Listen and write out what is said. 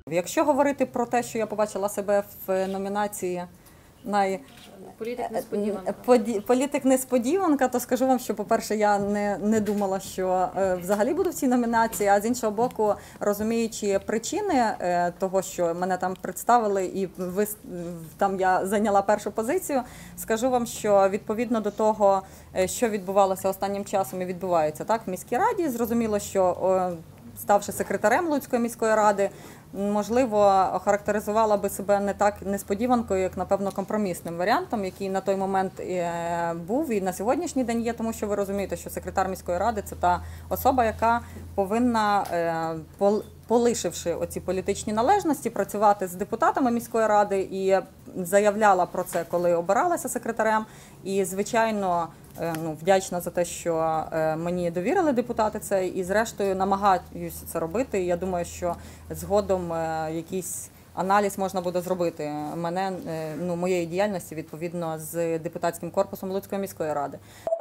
Якщо говорити про те, що я побачила себе в номінації «Політик несподіванка», то скажу вам, що, по-перше, я не думала, що взагалі буду в цій номінації, а з іншого боку, розуміючи причини того, що мене там представили і там я зайняла першу позицію, скажу вам, що відповідно до того, що відбувалося останнім часом і відбувається так в міській раді, зрозуміло, що ставши секретарем Луцької міської ради, можливо, охарактеризувала би себе не так несподіванкою, як, напевно, компромісним варіантом, який на той момент був і на сьогоднішній день є, тому що ви розумієте, що секретар міської ради – це та особа, яка повинна, полишивши оці політичні належності, працювати з депутатами міської ради, і заявляла про це, коли обиралася секретарем. І, звичайно, вдячна за те, що мені довірили депутати це, і зрештою намагаюся це робити. І я думаю, що згодом якийсь аналіз можна буде зробити моєї діяльності відповідно з депутатським корпусом Луцької міської ради.